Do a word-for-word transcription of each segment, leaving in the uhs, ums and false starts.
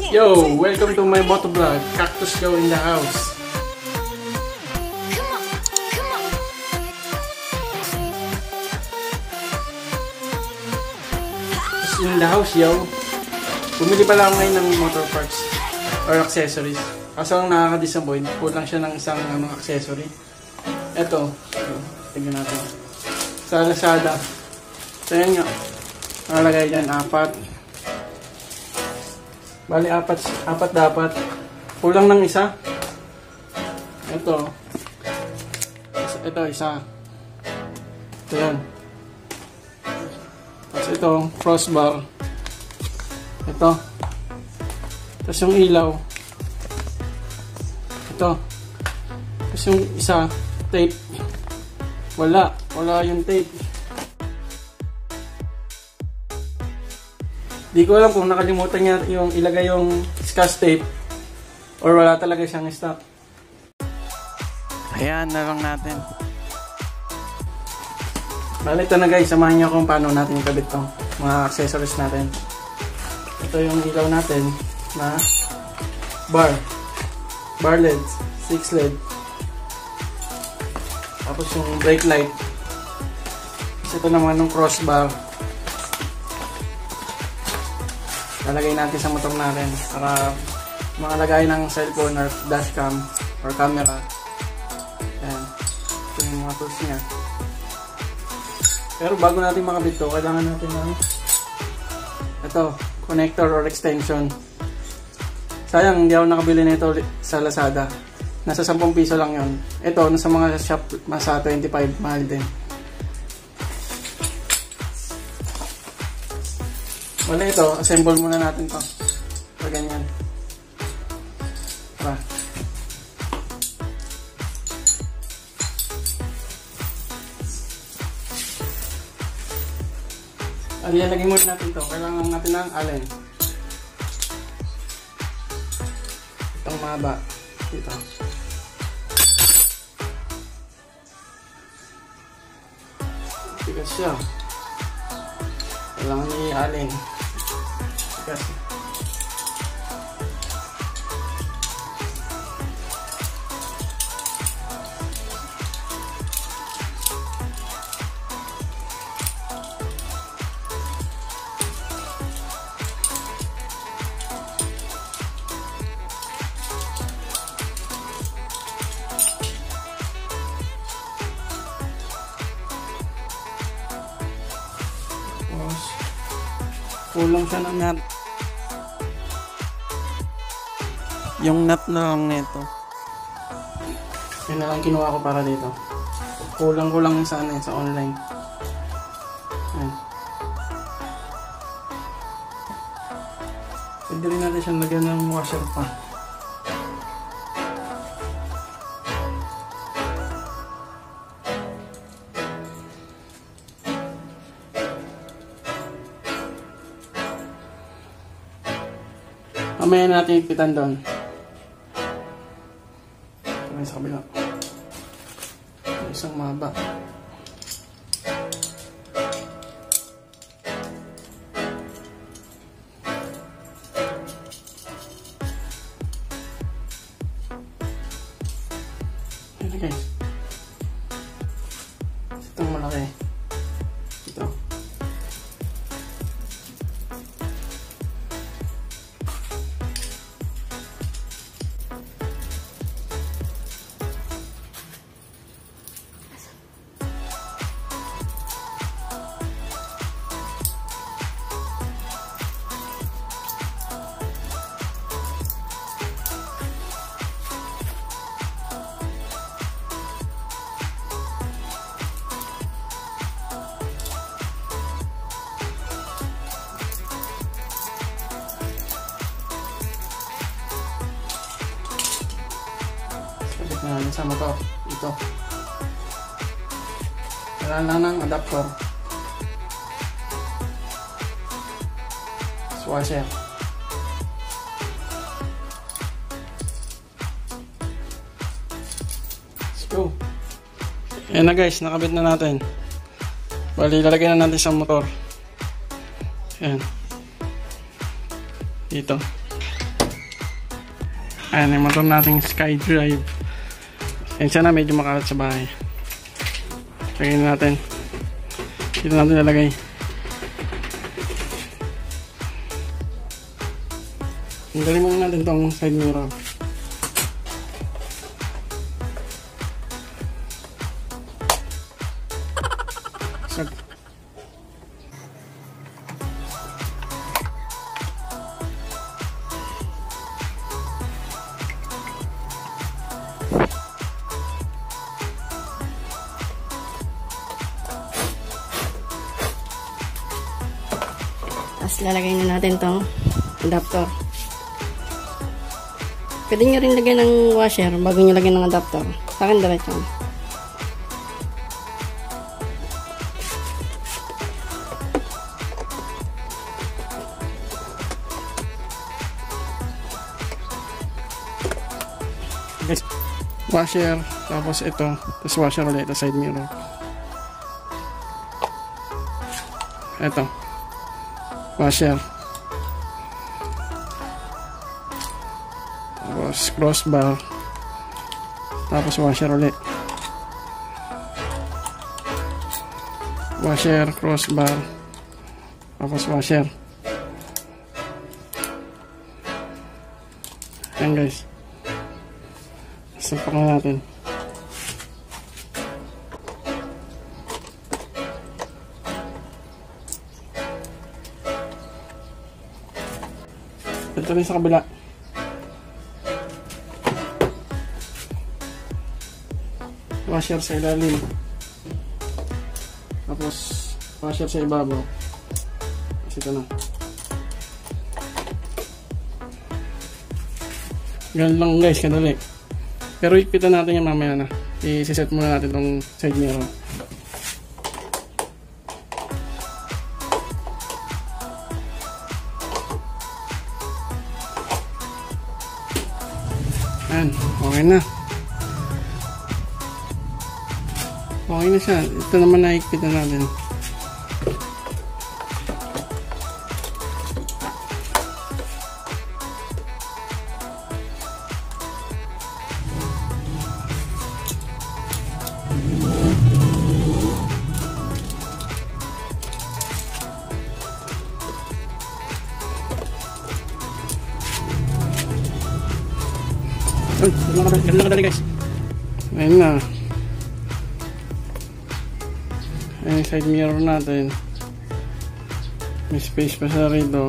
Yo, welcome to my moto vlog. Cactus Go in the house. In the house, yo. Bumili pala ako ngayon ng motor parts or accessories. Kaso ang nakaka-disappoint, kulang siya ng isang ano, accessory. Ito, tignan natin. Sa Lazada. So yan nga. Nakalagay dyan, apat. Bali, apat, apat dapat. Kulang ng isa. Ito. Ito, isa. Ito yan. Tapos ito, crossbar. Ito. Tapos yung ilaw. Ito. Tapos yung isa, tape. Wala. Wala yung tape. Di ko alam kung nakalimutan niya yung ilagay yung scotch tape or wala talaga siyang stock. Ayan na lang natin. Bali, ito na guys, samahan niyo kung paano natin ikabit tong mga accessories natin. Ito yung ilaw natin na bar. Bar L E D. six L E D. Tapos yung brake light. Tapos ito naman yung crossbar. Lalagay natin sa motor natin para makalagay ng cellphone or dashcam or camera. Ayan. Ito yung mga tools niya. Pero bago natin makabit ito, kailangan natin ng ito, connector or extension. Sayang, hindi ako nakabili nito sa Lazada. Nasa ten piso lang yon. Ito, nasa mga shop, nasa twenty-five, mahal din. Wala ito, assemble muna natin to. So, ganyan. Tara. Alilagay muna natin to. Kailangan natin ng allen. Itong mahaba. Dito. Tigas siya. Kailangan ni allen. Tigas. Kulang siya ng nut. Yung nut na lang nito. Yan na lang kinuha ko para dito. Kulang-kulang sa ano, sa online. Ayan. Pwede rin natin siyang lagyan ng washer pa. Mamaya natin ipitan doon. Ito sa kabila. Isang mahaba. Ayan guys. Itong malaki. Ito. Nah, sama to ito. Kailangan ng adapter. Swasher. Let's go. Ayan na guys, nakabit na natin. Bali, lalagay na natin sa motor. Ayan. Dito. Ayan, yung motor nating SkyDrive. And sana medyo makalat sa bahay. Lagyan natin. Dito natin lalagay. Tanggalin muna natin tong side mirror. Sag. Tapos lalagay na natin tong adapter. Pwede nyo rin lagyan ng washer bago nyo lagyan ng adapter. Sa akin diretso. Guys, washer, tapos ito, tapos washer ulit, ito side mirror. Ito, washer. Tapos crossbar. Tapos washer ulit. Washer, crossbar. Tapos washer. Ayan guys. Sapak na natin. Ito rin sa kabila. Washer sa ilalim. Tapos washer sa ibabaw. Tapos ito na. Ganun lang guys, kadali. Pero ipitan natin yung mamaya na. I-set muna natin tong side mirror. Ayan, okay na. Okay na siya. Ito naman naikpitan natin. Uy, ganun lang kadali guys. Ayun na. Ayun yung side mirror natin. May space pa sa rito.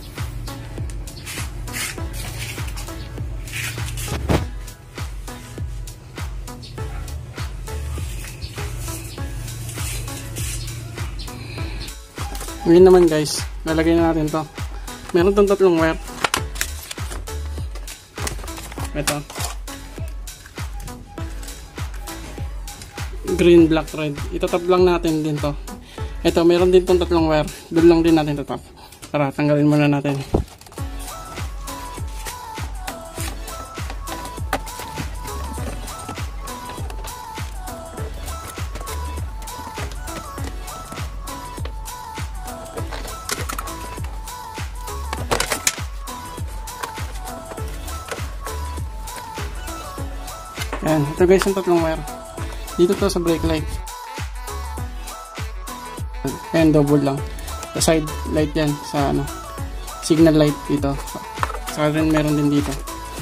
Ngayon naman guys, lalagay na natin to. Meron tong tatlong wire. Ito. Green, black, red. Itatap lang natin din to. Ito, meron din tong tatlong wire. Doon lang din natin tatap. Tara, tanggalin muna natin. Ayan, ito guys yung tatlong wire. Dito to sa brake light. Ayan, double lang. Sa side light yan, sa ano, signal light dito. Saka rin meron din dito.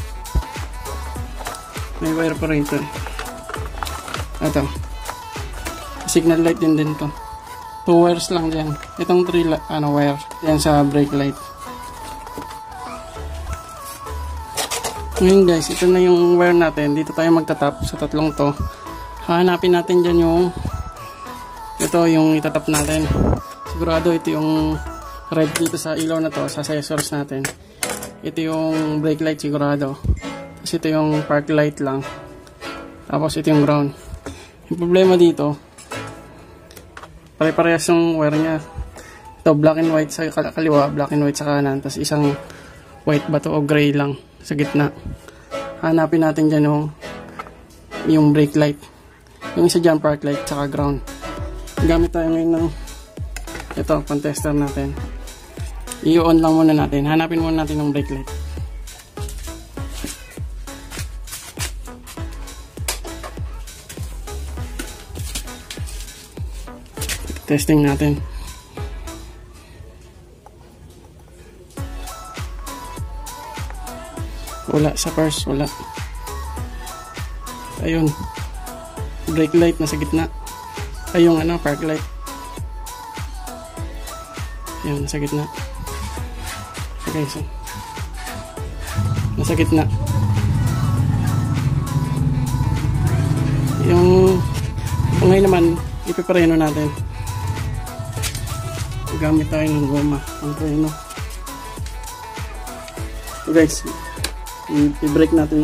May wire pa rin ito. Ito. Signal light din din to. Two wires lang dyan. Itong three ano, wire. Yan sa brake light. Ngayon guys, ito na yung wire natin. Dito tayo magtatap sa tatlong to. Hanapin natin dyan yung ito yung itatap natin. Sigurado ito yung red dito sa ilaw na to, sa sensors natin. Ito yung brake light sigurado. Tapos ito yung park light lang. Tapos ito yung ground. Yung problema dito, pare-parehas yung wire nya. Ito black and white sa kaliwa, black and white sa kanan. Tapos isang white ba to o gray lang sa gitna. Hanapin natin dyan yung yung brake light. Yung isa dyan park light tsaka ground. Gamit tayo ngayon ng ito, pang-tester natin. I-on lang muna natin. Hanapin muna natin yung brake light. Testing natin. Wala sa first, wala. Ayun. Brake light nasa gitna. Ay, yung ano, park light. Ayun, nasa gitna. Okay, so. Nasa gitna. Yung ngayon naman, ipipreno natin. Gamit tayo ng goma. Ang preno. So guys, i-brake natin.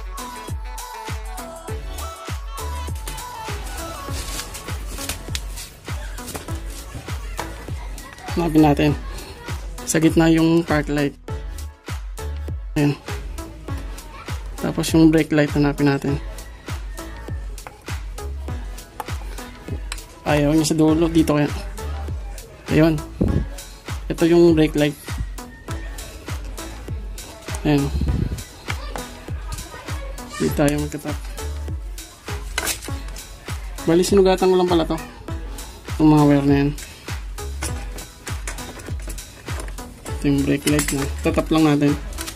Hanapin natin. Sa gitna yung park light. Ayan. Tapos yung brake light hanapin natin. Ayaw niya sa dulo. Dito kaya. Ayun. Ito yung brake light. Ayan. Dito tayo magkatap. Bali sinugatan ko lang pala to. Itong mga wire na yan. Ito yung brake light na. Tatap lang natin.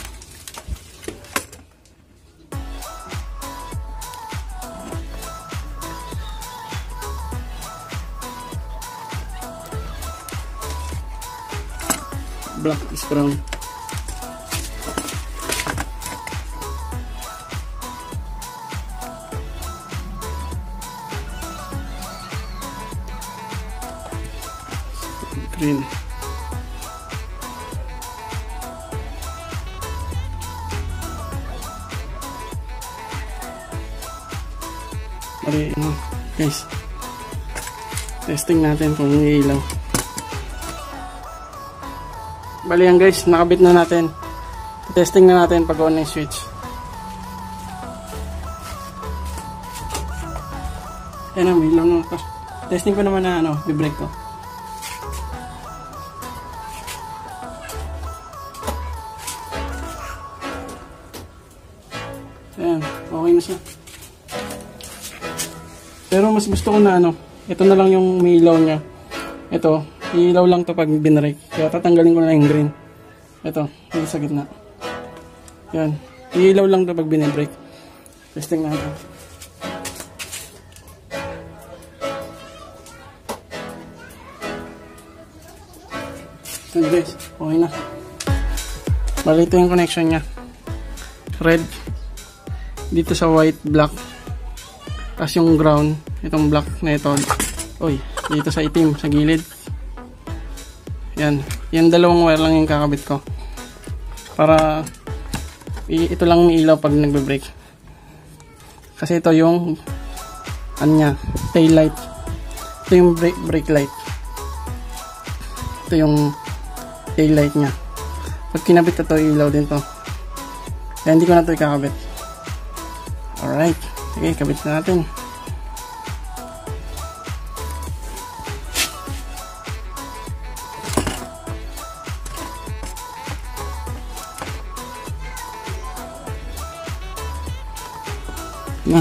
Black is brown. Green. Mali, ano, guys. Testing natin kung ilaw. Bali yan guys, nakabit na natin. Testing na natin pag on yung switch. Yan ang ilaw na ito. Testing ko naman na ano, i-brake ko. Ayan, okay na siya. Pero mas gusto ko na ano, ito na lang yung may ilaw niya. Ito, ilaw lang to pag binrake. Kaya tatanggalin ko na yung green. Ito, dito sa gitna. Yan, ilaw lang to pag binbrake. Testing natin. So guys, okay na. Bali ito yung connection niya. Red dito sa white, black. Tapos yung ground, itong black na ito. Oy, dito sa itim, sa gilid. Yan. Yan dalawang wire lang yung kakabit ko. Para ito lang may ilaw pag nagbe-brake. Kasi ito yung ano niya, tail light. Ito yung brake, brake light. Ito yung tail light niya. Pag kinabit ito, ilaw din to. Kaya hindi ko na ito ikakabit. Alright. Sige, kabit na natin. Na.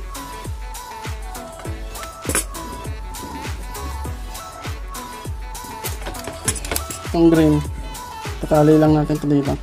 Itong green, tatali lang natin ito dito.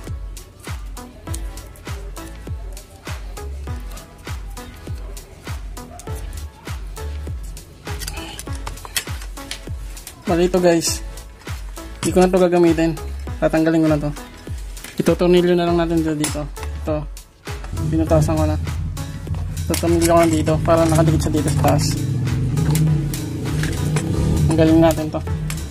Bali ito guys, hindi ko na ito gagamitin. Tatanggalin ko na ito. Itutunilyo na lang natin dito. dito. Ito, pinutasan ko na. Tutumili ko lang dito para nakadikit sa dito sa taas. Tanggalin natin to.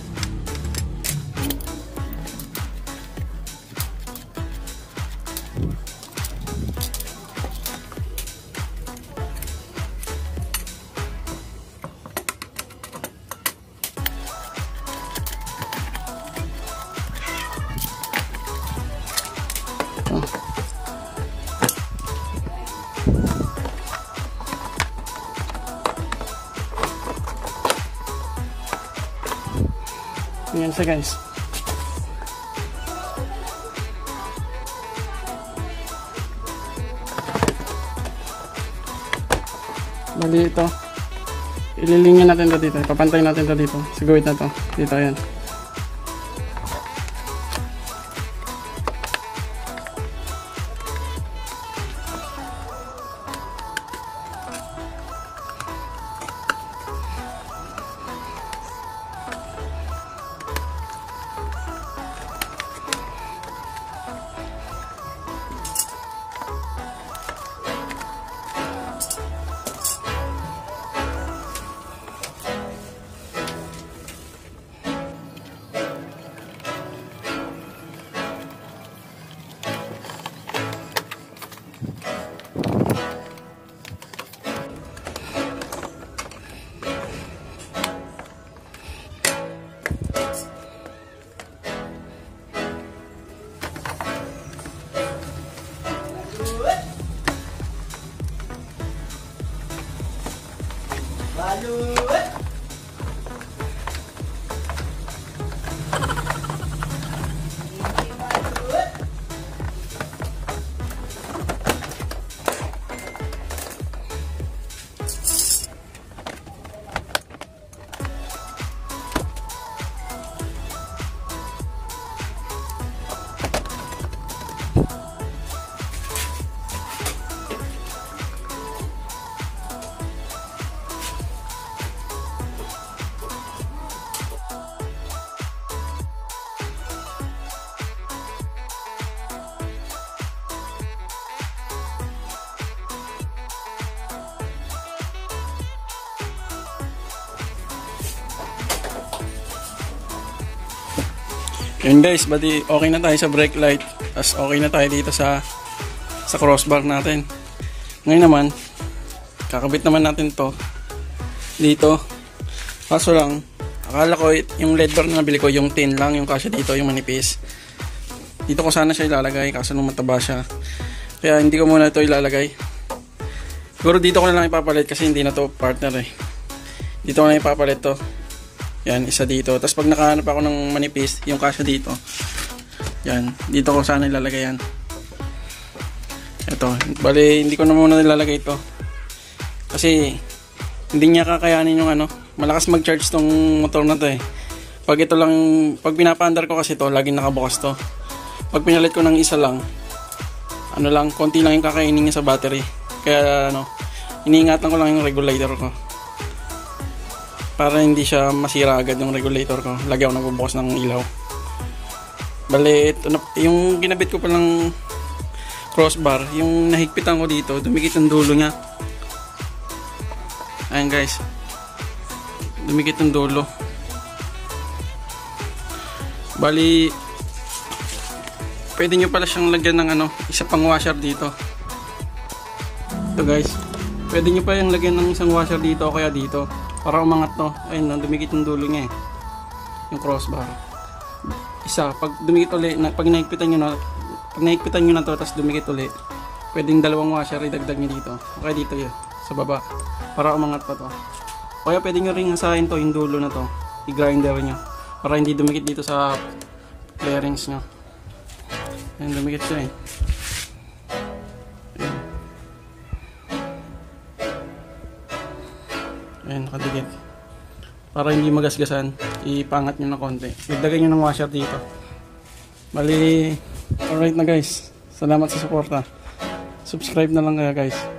Yan siya guys. Bali ito. Ililinya natin to dito. Papantay natin to dito. Sa guhit na to. Dito, ayan. Yun guys, bali okay na tayo sa brake light. Tapos okay na tayo dito sa sa crossbar natin. Ngayon naman, kakabit naman natin to dito. Kaso lang, akala ko yung L E D bar na nabili ko, yung tin lang, yung kasya dito, yung manipis. Dito ko sana siya ilalagay, kaso nung mataba siya. Kaya hindi ko muna ito ilalagay. Siguro dito ko na lang ipapalit kasi hindi na to partner eh. Dito ko na ipapalit to. Yan, isa dito. Tapos pag nakahanap ako ng manipis, yung kasya dito. Yan, dito ko sana ilalagay yan. Ito, bali hindi ko na muna nilalagay ito. Kasi hindi niya kakayanin yung ano, malakas mag-charge tong motor na to eh. Pag ito lang, pag pinapaandar ko kasi to, laging nakabukas to. Pag pinalit ko ng isa lang, ano lang, konti lang yung kakainin niya sa battery. Kaya ano, iniingatan ko lang yung regulator ko. Para hindi siya masira agad yung regulator ko. Lagi ako nagbubukas ng ilaw. Bale, ito na, yung ginabit ko palang crossbar, yung nahigpitan ko dito, dumikit ang dulo niya. Ayan guys. Dumikit ang dulo. Bali, pwede nyo pala siyang lagyan ng ano, isa pang washer dito. Ito guys. Pwede nyo pa yung lagyan ng isang washer dito o kaya dito. Para umangat to. Ayun, dumikit yung dulo niya eh. Yung crossbar. Isa, pag dumikit ulit, pag naigpitan nyo na, pag naigpitan nyo na to, tapos dumikit ulit, pwedeng dalawang washer idagdag nyo dito. Okay, dito yun, sa baba. Para umangat pa to. O kaya pwede nyo ring asahin to, yung dulo na to. I-grinder nyo. Para hindi dumikit dito sa bearings nyo. Ayun, dumikit siya eh. Ayan, nakadikit. Para hindi magasgasan, ipangat nyo na konti. Dagdagan nyo ng washer dito. Bali, alright na guys. Salamat sa suporta. Subscribe na lang kaya guys.